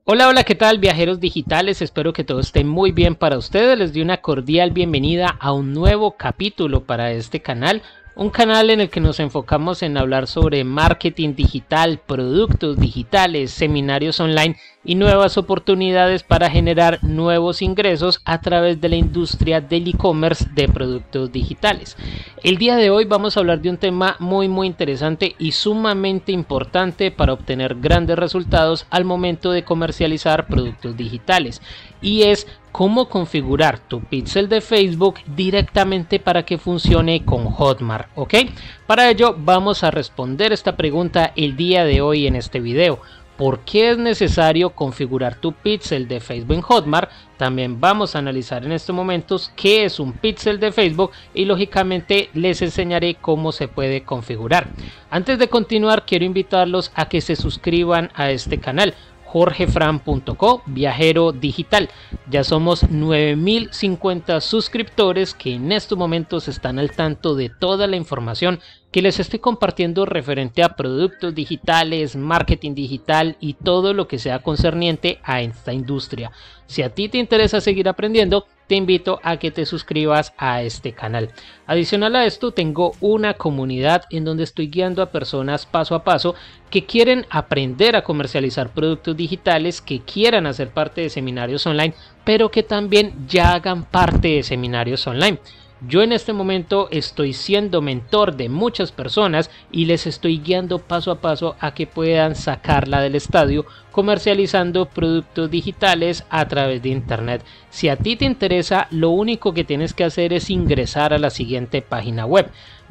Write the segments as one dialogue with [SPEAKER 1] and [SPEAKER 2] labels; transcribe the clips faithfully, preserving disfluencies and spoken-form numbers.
[SPEAKER 1] Hola, hola, ¿qué tal, viajeros digitales? Espero que todo esté muy bien para ustedes. Les doy una cordial bienvenida a un nuevo capítulo para este canal. Un canal en el que nos enfocamos en hablar sobre marketing digital, productos digitales, seminarios online y nuevas oportunidades para generar nuevos ingresos a través de la industria del e-commerce de productos digitales. El día de hoy vamos a hablar de un tema muy muy interesante y sumamente importante para obtener grandes resultados al momento de comercializar productos digitales, y es cómo configurar tu pixel de Facebook directamente para que funcione con Hotmart, ¿ok? Para ello vamos a responder esta pregunta el día de hoy en este video. ¿Por qué es necesario configurar tu pixel de Facebook en Hotmart? También vamos a analizar en estos momentos qué es un pixel de Facebook y lógicamente les enseñaré cómo se puede configurar. Antes de continuar, quiero invitarlos a que se suscriban a este canal. jorge fran punto co, viajero digital. Ya somos nueve mil cincuenta suscriptores que en estos momentos están al tanto de toda la información que les estoy compartiendo referente a productos digitales, marketing digital y todo lo que sea concerniente a esta industria. Si a ti te interesa seguir aprendiendo, te invito a que te suscribas a este canal. Adicional a esto, tengo una comunidad en donde estoy guiando a personas paso a paso que quieren aprender a comercializar productos digitales, que quieran hacer parte de seminarios online, pero que también ya hagan parte de seminarios online. Yo en este momento estoy siendo mentor de muchas personas y les estoy guiando paso a paso a que puedan sacarla del estadio comercializando productos digitales a través de internet. Si a ti te interesa, lo único que tienes que hacer es ingresar a la siguiente página web: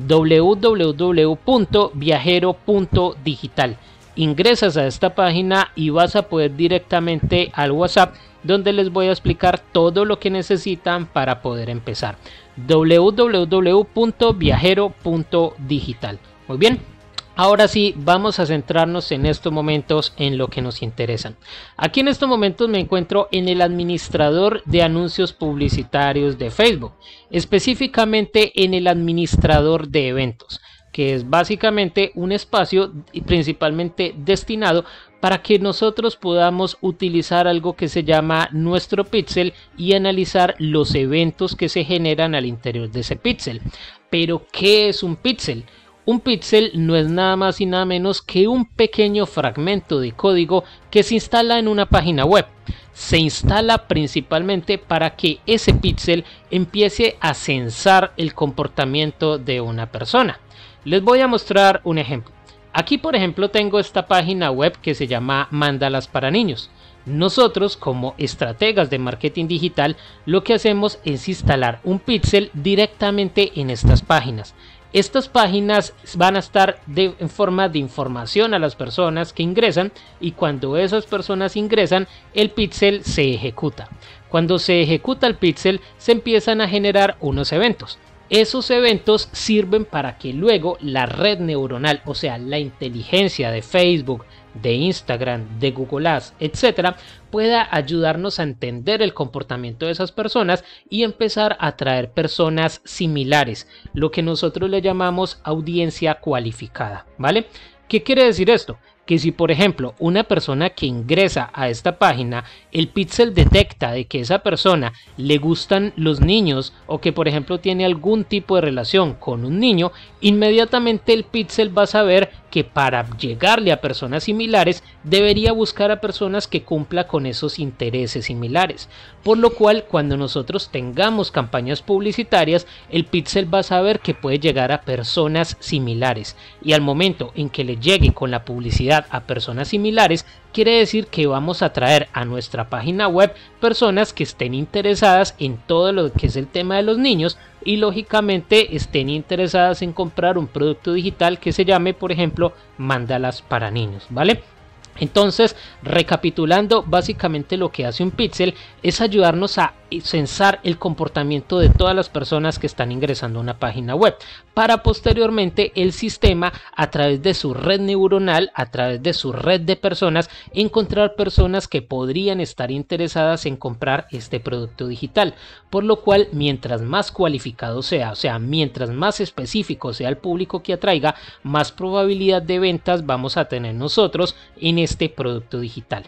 [SPEAKER 1] w w w punto viajero punto digital. Ingresas a esta página y vas a poder directamente al WhatsApp, donde les voy a explicar todo lo que necesitan para poder empezar. w w w punto viajero punto digital. Muy bien, ahora sí vamos a centrarnos en estos momentos en lo que nos interesan. Aquí en estos momentos me encuentro en el administrador de anuncios publicitarios de Facebook, específicamente en el administrador de eventos, que es básicamente un espacio principalmente destinado para que nosotros podamos utilizar algo que se llama nuestro pixel y analizar los eventos que se generan al interior de ese pixel. Pero ¿qué es un pixel? Un pixel no es nada más y nada menos que un pequeño fragmento de código que se instala en una página web. Se instala principalmente para que ese pixel empiece a censar el comportamiento de una persona. Les voy a mostrar un ejemplo. Aquí, por ejemplo, tengo esta página web que se llama Mandalas para Niños. Nosotros, como estrategas de marketing digital, lo que hacemos es instalar un pixel directamente en estas páginas. Estas páginas van a estar de, en forma de información a las personas que ingresan, y cuando esas personas ingresan, el pixel se ejecuta. Cuando se ejecuta el pixel, se empiezan a generar unos eventos. Esos eventos sirven para que luego la red neuronal, o sea, la inteligencia de Facebook, de Instagram, de Google Ads, etcétera, pueda ayudarnos a entender el comportamiento de esas personas y empezar a atraer personas similares, lo que nosotros le llamamos audiencia cualificada, ¿vale? ¿Qué quiere decir esto? Que si, por ejemplo, una persona que ingresa a esta página, el pixel detecta de que esa persona le gustan los niños, o que por ejemplo tiene algún tipo de relación con un niño, inmediatamente el pixel va a saber que para llegarle a personas similares debería buscar a personas que cumplan con esos intereses similares. Por lo cual, cuando nosotros tengamos campañas publicitarias, el pixel va a saber que puede llegar a personas similares, y al momento en que le llegue con la publicidad a personas similares, quiere decir que vamos a traer a nuestra página web personas que estén interesadas en todo lo que es el tema de los niños y lógicamente estén interesadas en comprar un producto digital que se llame, por ejemplo, Mandalas para Niños, ¿vale? Entonces, recapitulando, básicamente lo que hace un pixel es ayudarnos a censar el comportamiento de todas las personas que están ingresando a una página web, para posteriormente el sistema, a través de su red neuronal, a través de su red de personas, encontrar personas que podrían estar interesadas en comprar este producto digital. Por lo cual, mientras más cualificado sea, o sea, mientras más específico sea el público que atraiga, más probabilidad de ventas vamos a tener nosotros en este producto digital.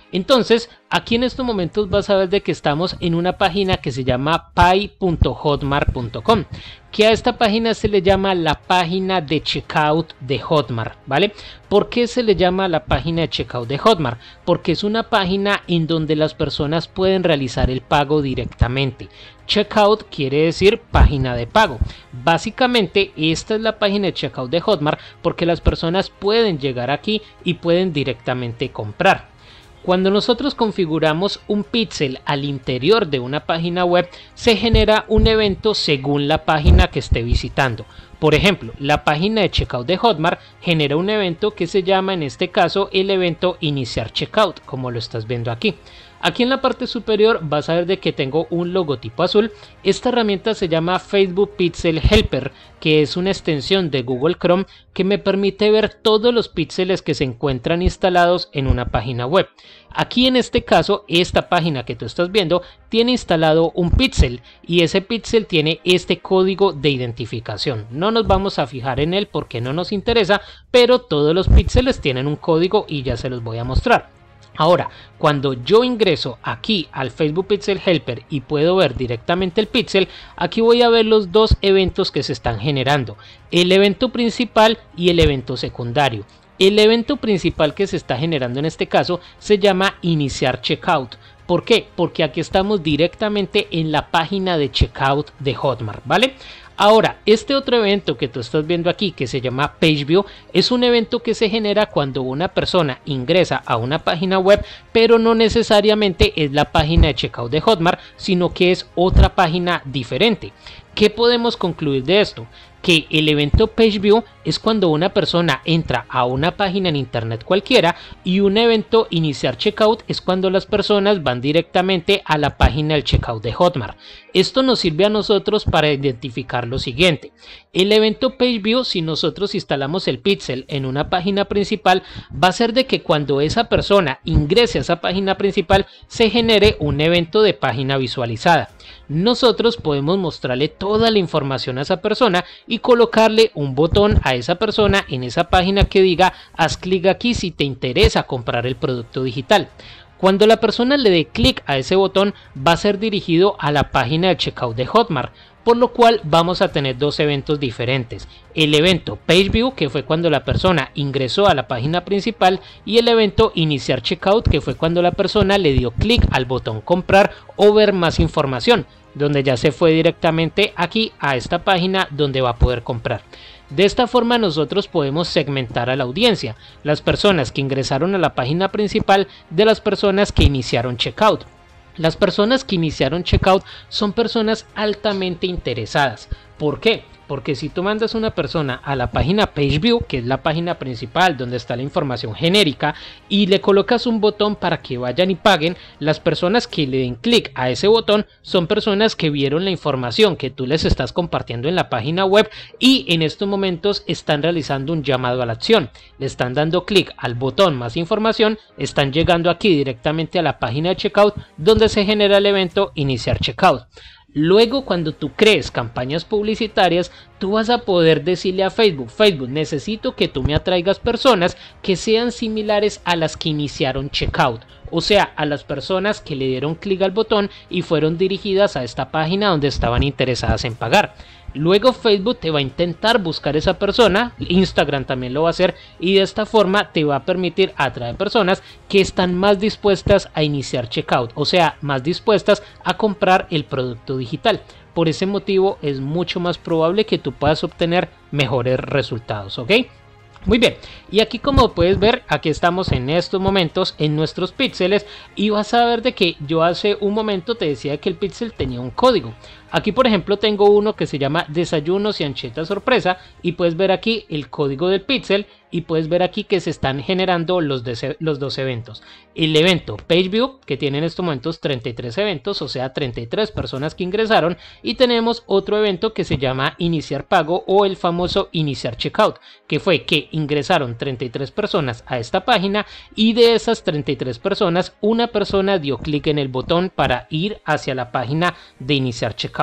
[SPEAKER 1] Entonces, aquí en estos momentos vas a ver de que estamos en una página que se llama pay punto hotmart punto com, que a esta página se le llama la página de checkout de Hotmart, ¿vale? ¿Por qué se le llama la página de checkout de Hotmart? Porque es una página en donde las personas pueden realizar el pago directamente. Checkout quiere decir página de pago. Básicamente esta es la página de checkout de Hotmart porque las personas pueden llegar aquí y pueden directamente comprar. Cuando nosotros configuramos un píxel al interior de una página web, se genera un evento según la página que esté visitando. Por ejemplo, la página de checkout de Hotmart genera un evento que se llama en este caso el evento iniciar checkout, como lo estás viendo aquí. Aquí en la parte superior vas a ver de que tengo un logotipo azul. Esta herramienta se llama Facebook Pixel Helper, que es una extensión de Google Chrome que me permite ver todos los píxeles que se encuentran instalados en una página web. Aquí en este caso, esta página que tú estás viendo tiene instalado un píxel y ese píxel tiene este código de identificación. No nos vamos a fijar en él porque no nos interesa, pero todos los píxeles tienen un código y ya se los voy a mostrar. Ahora, cuando yo ingreso aquí al Facebook Pixel Helper y puedo ver directamente el píxel, aquí voy a ver los dos eventos que se están generando, el evento principal y el evento secundario. El evento principal que se está generando en este caso se llama iniciar checkout. ¿Por qué? Porque aquí estamos directamente en la página de checkout de Hotmart, ¿vale? Ahora, este otro evento que tú estás viendo aquí, que se llama Page View, es un evento que se genera cuando una persona ingresa a una página web, pero no necesariamente es la página de checkout de Hotmart, sino que es otra página diferente. ¿Qué podemos concluir de esto? Que el evento Page View es cuando una persona entra a una página en internet cualquiera y un evento iniciar checkout es cuando las personas van directamente a la página del checkout de Hotmart. Esto nos sirve a nosotros para identificar lo siguiente. El evento Page View, si nosotros instalamos el píxel en una página principal, va a ser de que cuando esa persona ingrese a esa página principal se genere un evento de página visualizada. Nosotros podemos mostrarle toda la información a esa persona y colocarle un botón a esa persona en esa página que diga haz clic aquí si te interesa comprar el producto digital. Cuando la persona le dé clic a ese botón va a ser dirigido a la página de checkout de Hotmart, por lo cual vamos a tener dos eventos diferentes. El evento Page View, que fue cuando la persona ingresó a la página principal, y el evento iniciar checkout, que fue cuando la persona le dio clic al botón comprar o ver más información, donde ya se fue directamente aquí a esta página donde va a poder comprar. De esta forma nosotros podemos segmentar a la audiencia, las personas que ingresaron a la página principal de las personas que iniciaron checkout. Las personas que iniciaron checkout son personas altamente interesadas. ¿Por qué? Porque si tú mandas una persona a la página Page View, que es la página principal donde está la información genérica, y le colocas un botón para que vayan y paguen, las personas que le den clic a ese botón son personas que vieron la información que tú les estás compartiendo en la página web y en estos momentos están realizando un llamado a la acción. Le están dando clic al botón más información, están llegando aquí directamente a la página de checkout donde se genera el evento iniciar checkout. Luego, cuando tú crees campañas publicitarias, tú vas a poder decirle a Facebook, Facebook, necesito que tú me atraigas personas que sean similares a las que iniciaron checkout. O sea, a las personas que le dieron clic al botón y fueron dirigidas a esta página donde estaban interesadas en pagar. Luego Facebook te va a intentar buscar esa persona, Instagram también lo va a hacer, y de esta forma te va a permitir atraer personas que están más dispuestas a iniciar checkout, o sea, más dispuestas a comprar el producto digital. Por ese motivo es mucho más probable que tú puedas obtener mejores resultados, ¿ok? Muy bien, y aquí como puedes ver, aquí estamos en estos momentos en nuestros píxeles y vas a ver de que yo hace un momento te decía que el píxel tenía un código. Aquí por ejemplo tengo uno que se llama desayunos y anchetas sorpresa y puedes ver aquí el código del píxel y puedes ver aquí que se están generando los, los dos eventos. El evento Page View, que tiene en estos momentos treinta y tres eventos, o sea treinta y tres personas que ingresaron, y tenemos otro evento que se llama iniciar pago o el famoso iniciar checkout, que fue que ingresaron treinta y tres personas a esta página y de esas treinta y tres personas una persona dio clic en el botón para ir hacia la página de iniciar checkout.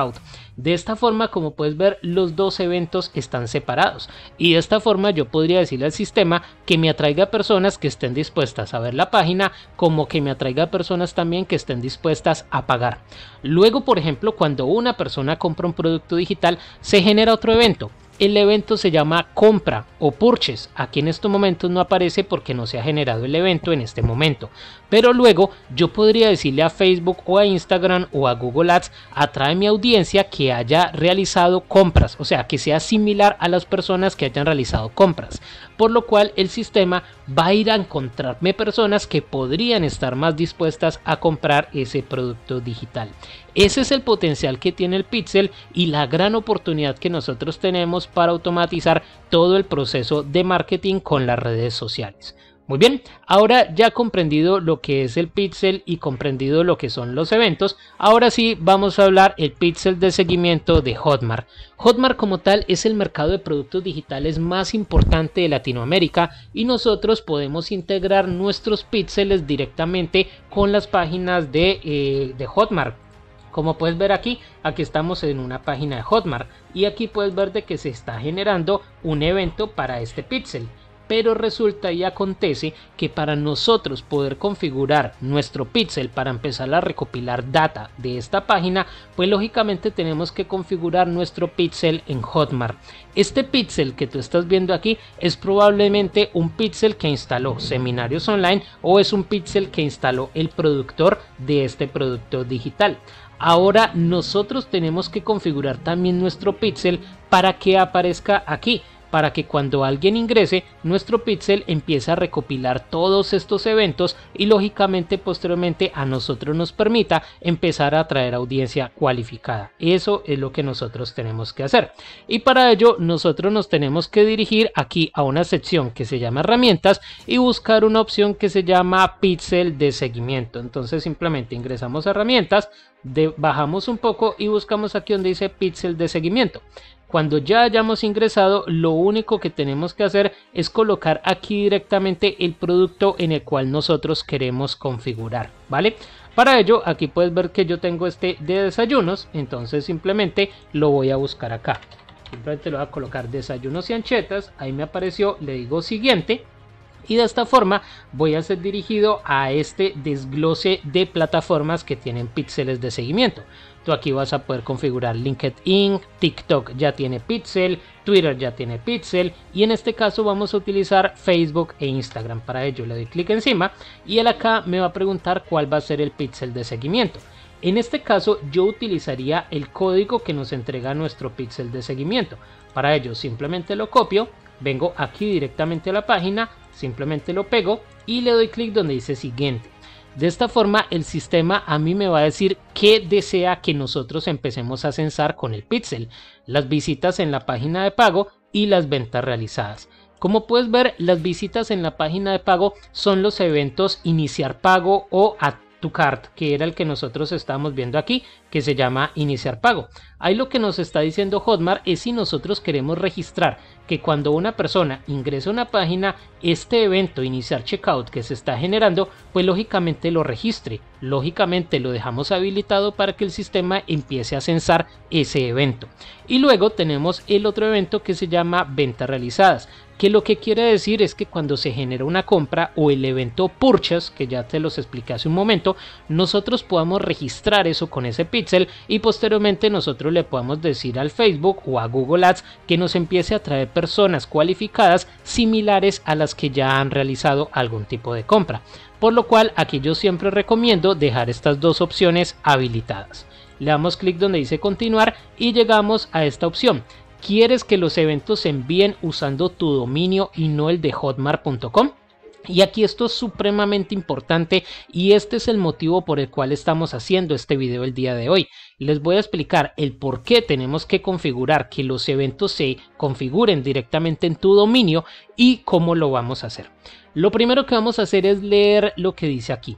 [SPEAKER 1] checkout. De esta forma, como puedes ver, los dos eventos están separados y de esta forma yo podría decirle al sistema que me atraiga personas que estén dispuestas a ver la página, como que me atraiga personas también que estén dispuestas a pagar. Luego, por ejemplo, cuando una persona compra un producto digital, se genera otro evento. El evento se llama compra o purchase. Aquí en estos momentos no aparece porque no se ha generado el evento en este momento. Pero luego yo podría decirle a Facebook o a Instagram o a Google Ads, atrae mi audiencia que haya realizado compras, o sea, que sea similar a las personas que hayan realizado compras. Por lo cual el sistema va a ir a encontrarme personas que podrían estar más dispuestas a comprar ese producto digital. Ese es el potencial que tiene el Pixel y la gran oportunidad que nosotros tenemos para automatizar todo el proceso de marketing con las redes sociales. Muy bien, ahora ya comprendido lo que es el Pixel y comprendido lo que son los eventos, ahora sí vamos a hablar el Pixel de seguimiento de Hotmart. Hotmart como tal es el mercado de productos digitales más importante de Latinoamérica y nosotros podemos integrar nuestros píxeles directamente con las páginas de, eh, de Hotmart. Como puedes ver aquí, aquí estamos en una página de Hotmart y aquí puedes ver de que se está generando un evento para este Pixel. Pero resulta y acontece que para nosotros poder configurar nuestro Pixel para empezar a recopilar data de esta página, pues lógicamente tenemos que configurar nuestro Pixel en Hotmart. Este Pixel que tú estás viendo aquí es probablemente un Pixel que instaló Seminarios Online o es un Pixel que instaló el productor de este producto digital. Ahora nosotros tenemos que configurar también nuestro Pixel para que aparezca aquí, para que cuando alguien ingrese, nuestro Pixel empiece a recopilar todos estos eventos y lógicamente posteriormente a nosotros nos permita empezar a atraer audiencia cualificada. Eso es lo que nosotros tenemos que hacer. Y para ello nosotros nos tenemos que dirigir aquí a una sección que se llama herramientas y buscar una opción que se llama Pixel de seguimiento. Entonces simplemente ingresamos a herramientas, de, bajamos un poco y buscamos aquí donde dice Pixel de seguimiento. Cuando ya hayamos ingresado, lo único que tenemos que hacer es colocar aquí directamente el producto en el cual nosotros queremos configurar, ¿vale? Para ello, aquí puedes ver que yo tengo este de desayunos, entonces simplemente lo voy a buscar acá. Simplemente lo voy a colocar desayunos y anchetas, ahí me apareció, le digo siguiente. Y de esta forma voy a ser dirigido a este desglose de plataformas que tienen píxeles de seguimiento. Tú aquí vas a poder configurar LinkedIn, TikTok ya tiene Pixel, Twitter ya tiene Pixel y en este caso vamos a utilizar Facebook e Instagram. Para ello le doy clic encima y él acá me va a preguntar cuál va a ser el Pixel de seguimiento. En este caso yo utilizaría el código que nos entrega nuestro Pixel de seguimiento. Para ello simplemente lo copio, vengo aquí directamente a la página, simplemente lo pego y le doy clic donde dice siguiente. De esta forma el sistema a mí me va a decir qué desea que nosotros empecemos a censar con el Pixel, las visitas en la página de pago y las ventas realizadas. Como puedes ver, las visitas en la página de pago son los eventos iniciar pago o a tu cart, que era el que nosotros estamos viendo aquí, que se llama iniciar pago. Ahí lo que nos está diciendo Hotmart es si nosotros queremos registrar que cuando una persona ingresa a una página, este evento iniciar checkout que se está generando, pues lógicamente lo registre. Lógicamente lo dejamos habilitado para que el sistema empiece a censar ese evento. Y luego tenemos el otro evento que se llama ventas realizadas, que lo que quiere decir es que cuando se genera una compra o el evento purchase, que ya te los expliqué hace un momento, nosotros podamos registrar eso con ese Pixel y posteriormente nosotros le podamos decir al Facebook o a Google Ads que nos empiece a traer personas cualificadas similares a las que ya han realizado algún tipo de compra. Por lo cual aquí yo siempre recomiendo dejar estas dos opciones habilitadas. Le damos clic donde dice continuar y llegamos a esta opción. ¿Quieres que los eventos se envíen usando tu dominio y no el de hotmart punto com? Y aquí esto es supremamente importante y este es el motivo por el cual estamos haciendo este video el día de hoy. Les voy a explicar el por qué tenemos que configurar que los eventos se configuren directamente en tu dominio y cómo lo vamos a hacer. Lo primero que vamos a hacer es leer lo que dice aquí.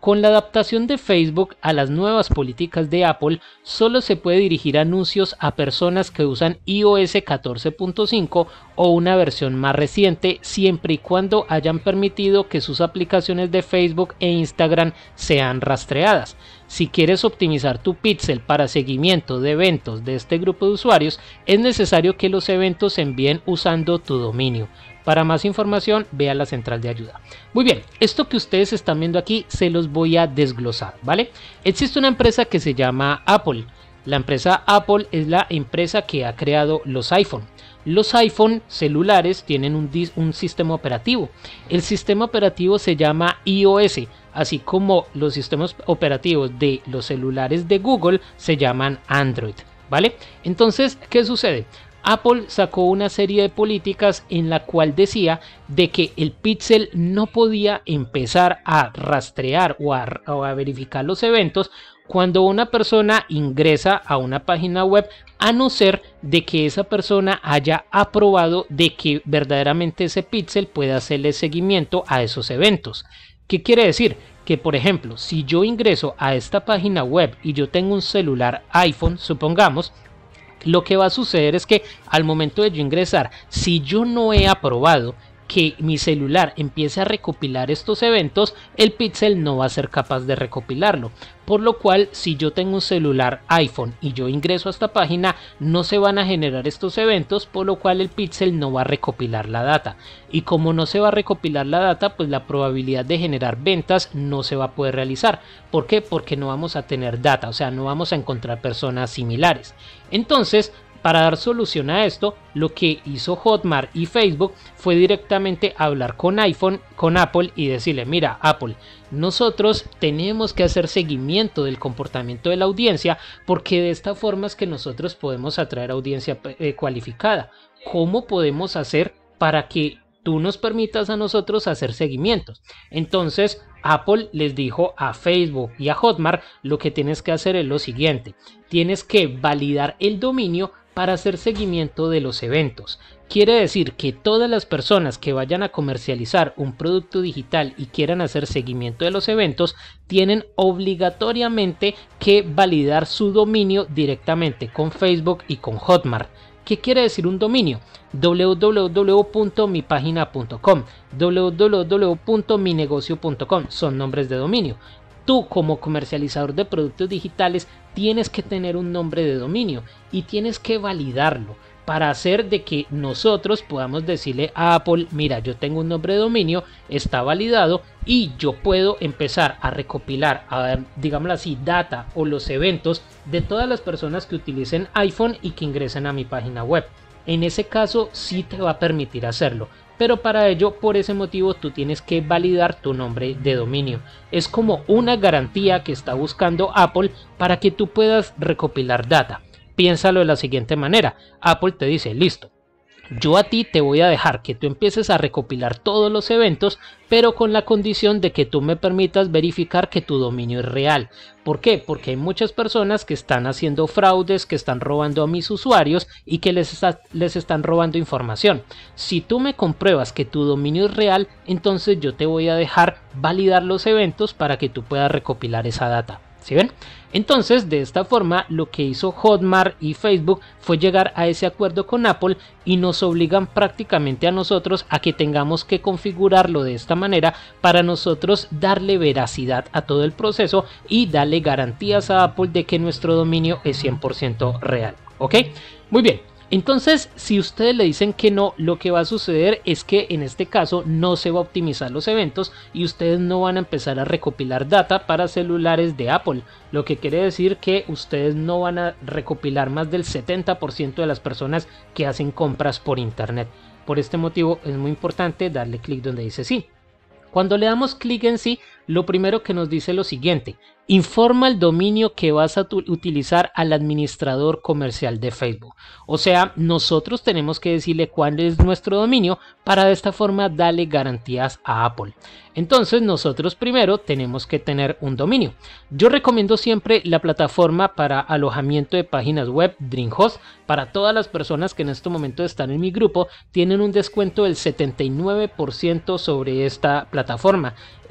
[SPEAKER 1] Con la adaptación de Facebook a las nuevas políticas de Apple, solo se puede dirigir anuncios a personas que usan i O S catorce punto cinco o una versión más reciente, siempre y cuando hayan permitido que sus aplicaciones de Facebook e Instagram sean rastreadas. Si quieres optimizar tu pixel para seguimiento de eventos de este grupo de usuarios, es necesario que los eventos se envíen usando tu dominio. Para más información, vea la central de ayuda. Muy bien, esto que ustedes están viendo aquí se los voy a desglosar, ¿vale? Existe una empresa que se llama Apple. La empresa Apple es la empresa que ha creado los iPhone. Los iPhone celulares tienen un, un sistema operativo. El sistema operativo se llama i O S, así como los sistemas operativos de los celulares de Google se llaman Android, ¿vale? Entonces, ¿qué sucede? Apple sacó una serie de políticas en la cual decía de que el pixel no podía empezar a rastrear o a, o a verificar los eventos cuando una persona ingresa a una página web, a no ser de que esa persona haya aprobado de que verdaderamente ese pixel pueda hacerle seguimiento a esos eventos. ¿Qué quiere decir? Que por ejemplo, si yo ingreso a esta página web y yo tengo un celular iPhone, supongamos, lo que va a suceder es que al momento de yo ingresar, si yo no he aprobado que mi celular empiece a recopilar estos eventos, el pixel no va a ser capaz de recopilarlo. Por lo cual, si yo tengo un celular iPhone y yo ingreso a esta página, no se van a generar estos eventos, por lo cual el pixel no va a recopilar la data. Y como no se va a recopilar la data, pues la probabilidad de generar ventas no se va a poder realizar. ¿Por qué? Porque no vamos a tener data, o sea, no vamos a encontrar personas similares. Entonces, para dar solución a esto, lo que hizo Hotmart y Facebook fue directamente hablar con iPhone, con Apple y decirle, mira Apple, nosotros tenemos que hacer seguimiento del comportamiento de la audiencia porque de esta forma es que nosotros podemos atraer audiencia eh, cualificada. ¿Cómo podemos hacer para que tú nos permitas a nosotros hacer seguimientos? Entonces Apple les dijo a Facebook y a Hotmart, lo que tienes que hacer es lo siguiente, tienes que validar el dominio para hacer seguimiento de los eventos. Quiere decir que todas las personas que vayan a comercializar un producto digital y quieran hacer seguimiento de los eventos tienen obligatoriamente que validar su dominio directamente con Facebook y con Hotmart. ¿Qué quiere decir un dominio? w w w punto mi página punto com, w w w punto mi negocio punto com son nombres de dominio. Tú como comercializador de productos digitales tienes que tener un nombre de dominio y tienes que validarlo para hacer de que nosotros podamos decirle a Apple, mira, yo tengo un nombre de dominio, está validado y yo puedo empezar a recopilar, a, digámoslo así, data o los eventos de todas las personas que utilicen iPhone y que ingresen a mi página web. En ese caso sí te va a permitir hacerlo. Pero para ello, por ese motivo, tú tienes que validar tu nombre de dominio. Es como una garantía que está buscando Apple para que tú puedas recopilar data. Piénsalo de la siguiente manera. Apple te dice, listo, yo a ti te voy a dejar que tú empieces a recopilar todos los eventos, pero con la condición de que tú me permitas verificar que tu dominio es real. ¿Por qué? Porque hay muchas personas que están haciendo fraudes, que están robando a mis usuarios y que les, está, les están robando información. Si tú me compruebas que tu dominio es real, entonces yo te voy a dejar validar los eventos para que tú puedas recopilar esa data. ¿Sí ven? Entonces, de esta forma, lo que hizo Hotmart y Facebook fue llegar a ese acuerdo con Apple y nos obligan prácticamente a nosotros a que tengamos que configurarlo de esta manera para nosotros darle veracidad a todo el proceso y darle garantías a Apple de que nuestro dominio es cien por ciento real. ¿Ok? Muy bien. Entonces, si ustedes le dicen que no, lo que va a suceder es que en este caso no se va a optimizar los eventos y ustedes no van a empezar a recopilar data para celulares de Apple, lo que quiere decir que ustedes no van a recopilar más del setenta por ciento de las personas que hacen compras por internet. Por este motivo es muy importante darle clic donde dice sí. Cuando le damos clic en sí, lo primero que nos dice es lo siguiente: informa el dominio que vas a utilizar al administrador comercial de Facebook. O sea, nosotros tenemos que decirle cuál es nuestro dominio para de esta forma darle garantías a Apple. Entonces nosotros primero tenemos que tener un dominio. Yo recomiendo siempre la plataforma para alojamiento de páginas web DreamHost. Para todas las personas que en este momento están en mi grupo, tienen un descuento del setenta y nueve por ciento sobre esta plataforma.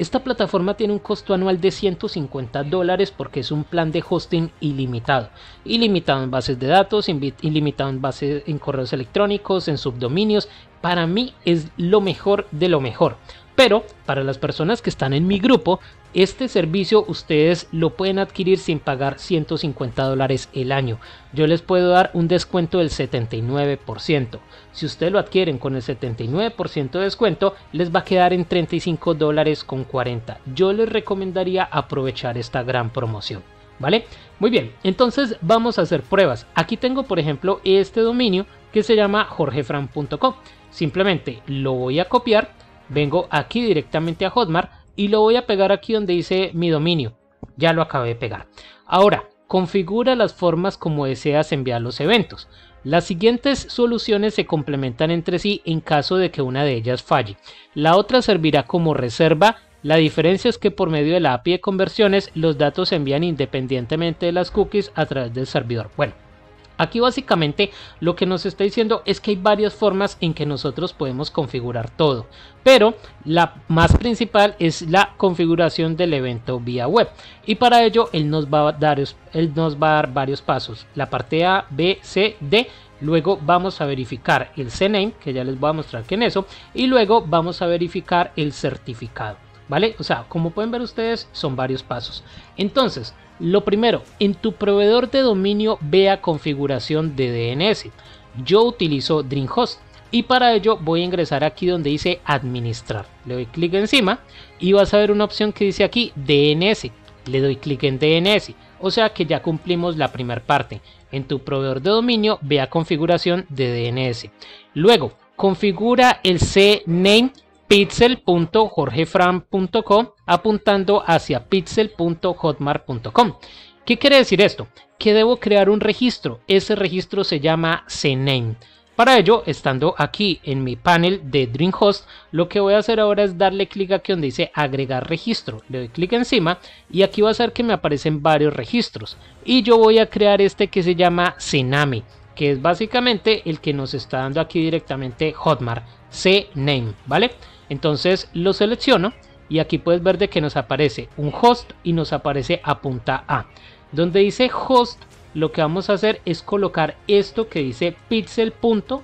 [SPEAKER 1] Esta plataforma tiene un costo anual de ciento cincuenta dólares porque es un plan de hosting ilimitado. Ilimitado en bases de datos, ilimitado en bases en correos electrónicos, en subdominios. Para mí es lo mejor de lo mejor. Pero para las personas que están en mi grupo, este servicio ustedes lo pueden adquirir sin pagar ciento cincuenta dólares el año. Yo les puedo dar un descuento del setenta y nueve por ciento. Si ustedes lo adquieren con el setenta y nueve por ciento de descuento, les va a quedar en treinta y cinco dólares con cuarenta. Yo les recomendaría aprovechar esta gran promoción, ¿vale? Muy bien, entonces vamos a hacer pruebas. Aquí tengo, por ejemplo, este dominio que se llama jorge fran punto com. Simplemente lo voy a copiar. Vengo aquí directamente a Hotmart y lo voy a pegar aquí donde dice mi dominio. Ya lo acabé de pegar. Ahora, configura las formas como deseas enviar los eventos. Las siguientes soluciones se complementan entre sí en caso de que una de ellas falle. La otra servirá como reserva. La diferencia es que por medio de la A P I de conversiones los datos se envían independientemente de las cookies a través del servidor. Bueno. Aquí básicamente lo que nos está diciendo es que hay varias formas en que nosotros podemos configurar todo, pero la más principal es la configuración del evento vía web, y para ello él nos va a dar, él nos va a dar varios pasos, la parte A, B, C, D. Luego vamos a verificar el C N A M E, que ya les voy a mostrar que en eso, y luego vamos a verificar el certificado, ¿vale? O sea, como pueden ver ustedes, son varios pasos. Entonces, lo primero, en tu proveedor de dominio ve a configuración de D N S. Yo utilizo DreamHost y para ello voy a ingresar aquí donde dice administrar. Le doy clic encima y vas a ver una opción que dice aquí D N S. Le doy clic en D N S, o sea que ya cumplimos la primera parte. En tu proveedor de dominio ve a configuración de D N S. Luego, configura el C N A M E pixel punto jorge fran punto com apuntando hacia pixel punto hotmart punto com. ¿Qué quiere decir esto? Que debo crear un registro. Ese registro se llama C N A M E. Para ello, estando aquí en mi panel de DreamHost, lo que voy a hacer ahora es darle clic aquí donde dice agregar registro. Le doy clic encima y aquí va a ser que me aparecen varios registros. Y yo voy a crear este que se llama C N A M E, que es básicamente el que nos está dando aquí directamente Hotmart, C N A M E, ¿vale? Entonces lo selecciono y aquí puedes ver de que nos aparece un host y nos aparece apunta a. Donde dice host, lo que vamos a hacer es colocar esto que dice pixel.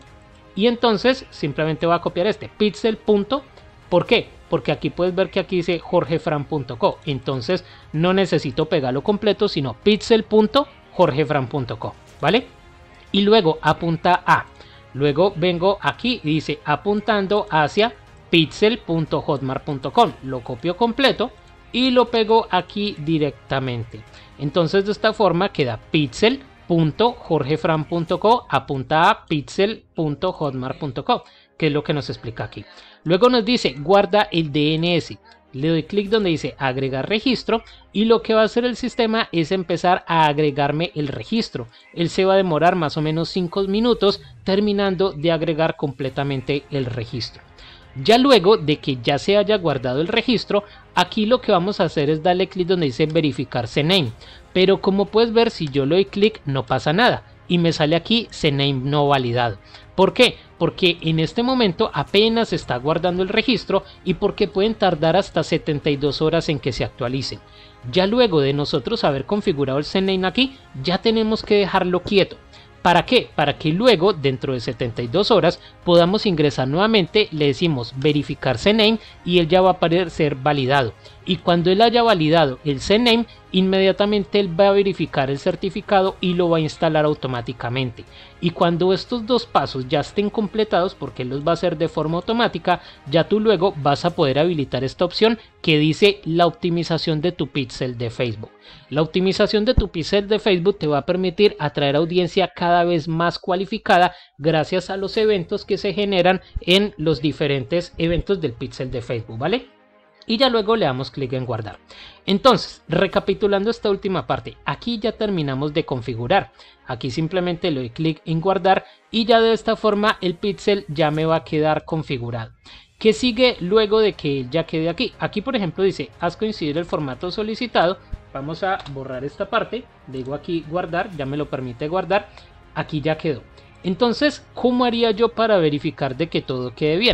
[SPEAKER 1] Y entonces simplemente voy a copiar este pixel. ¿Por qué? Porque aquí puedes ver que aquí dice jorge fran punto co. Entonces no necesito pegarlo completo, sino pixel punto jorge fran punto co, ¿vale? Y luego apunta a. Luego vengo aquí y dice apuntando hacia pixel punto hotmart punto com. Lo copio completo y lo pego aquí directamente. Entonces de esta forma queda pixel punto jorge fran punto co apunta a pixel punto hotmart punto com, que es lo que nos explica aquí. Luego nos dice guarda el D N S. Le doy clic donde dice agregar registro y lo que va a hacer el sistema es empezar a agregarme el registro. Él se va a demorar más o menos cinco minutos terminando de agregar completamente el registro. Ya luego de que ya se haya guardado el registro, aquí lo que vamos a hacer es darle clic donde dice verificar C N A M E. Pero como puedes ver, si yo le doy clic no pasa nada y me sale aquí C N A M E no validado. ¿Por qué? Porque en este momento apenas está guardando el registro y porque pueden tardar hasta setenta y dos horas en que se actualicen. Ya luego de nosotros haber configurado el C N A M E aquí, ya tenemos que dejarlo quieto. ¿Para qué? Para que luego, dentro de setenta y dos horas, podamos ingresar nuevamente, le decimos verificar C N A M E y él ya va a aparecer validado. Y cuando él haya validado el C N A M E, inmediatamente él va a verificar el certificado y lo va a instalar automáticamente. Y cuando estos dos pasos ya estén completados, porque él los va a hacer de forma automática, ya tú luego vas a poder habilitar esta opción que dice la optimización de tu pixel de Facebook. La optimización de tu pixel de Facebook te va a permitir atraer audiencia cada vez más cualificada gracias a los eventos que se generan en los diferentes eventos del pixel de Facebook, ¿vale? Y ya luego le damos clic en guardar. Entonces, recapitulando esta última parte, aquí ya terminamos de configurar. Aquí simplemente le doy clic en guardar y ya de esta forma el pixel ya me va a quedar configurado. ¿Qué sigue luego de que ya quede aquí? Aquí por ejemplo dice, haz coincidir el formato solicitado. Vamos a borrar esta parte, digo aquí guardar, ya me lo permite guardar. Aquí ya quedó. Entonces, ¿cómo haría yo para verificar de que todo quede bien?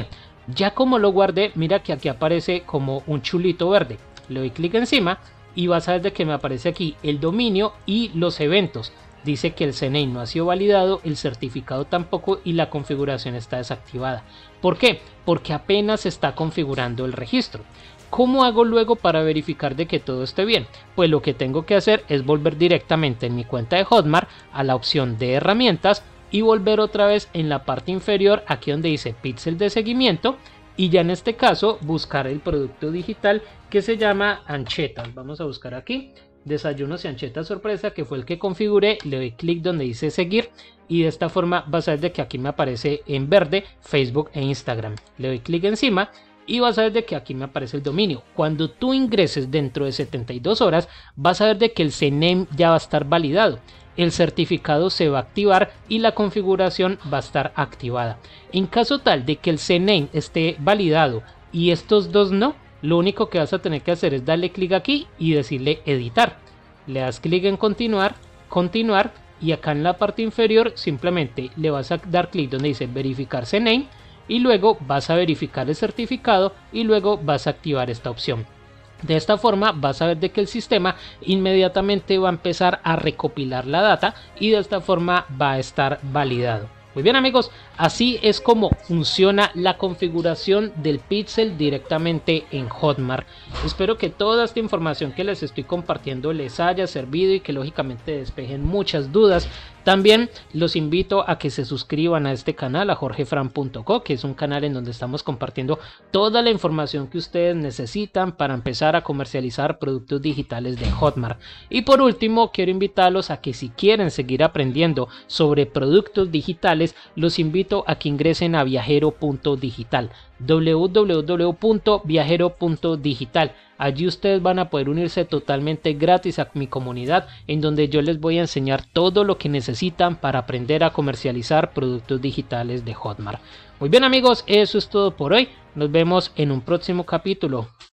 [SPEAKER 1] Ya como lo guardé, mira que aquí aparece como un chulito verde. Le doy clic encima y vas a ver de que me aparece aquí el dominio y los eventos. Dice que el C N A M E no ha sido validado, el certificado tampoco y la configuración está desactivada. ¿Por qué? Porque apenas se está configurando el registro. ¿Cómo hago luego para verificar de que todo esté bien? Pues lo que tengo que hacer es volver directamente en mi cuenta de Hotmart a la opción de herramientas y volver otra vez en la parte inferior aquí donde dice píxel de seguimiento y ya en este caso buscar el producto digital que se llama anchetas. Vamos a buscar aquí desayunos y anchetas sorpresa, que fue el que configuré. Le doy clic donde dice seguir y de esta forma vas a ver de que aquí me aparece en verde Facebook e Instagram. Le doy clic encima y vas a ver de que aquí me aparece el dominio. Cuando tú ingreses dentro de setenta y dos horas vas a ver de que el C N A M E ya va a estar validado, el certificado se va a activar y la configuración va a estar activada. En caso tal de que el C N A M E esté validado y estos dos no, lo único que vas a tener que hacer es darle clic aquí y decirle editar. Le das clic en continuar, continuar y acá en la parte inferior simplemente le vas a dar clic donde dice verificar C N A M E y luego vas a verificar el certificado y luego vas a activar esta opción. De esta forma vas a ver de que el sistema inmediatamente va a empezar a recopilar la data y de esta forma va a estar validado. Muy bien amigos, así es como funciona la configuración del píxel directamente en Hotmart. Espero que toda esta información que les estoy compartiendo les haya servido y que lógicamente despejen muchas dudas. También los invito a que se suscriban a este canal, a jorge fran punto co, que es un canal en donde estamos compartiendo toda la información que ustedes necesitan para empezar a comercializar productos digitales de Hotmart. Y por último, quiero invitarlos a que si quieren seguir aprendiendo sobre productos digitales, los invito a que ingresen a viajero punto digital, w w w punto viajero punto digital. Allí ustedes van a poder unirse totalmente gratis a mi comunidad, en donde yo les voy a enseñar todo lo que necesitan para aprender a comercializar productos digitales de Hotmart. Muy bien amigos, eso es todo por hoy. Nos vemos en un próximo capítulo.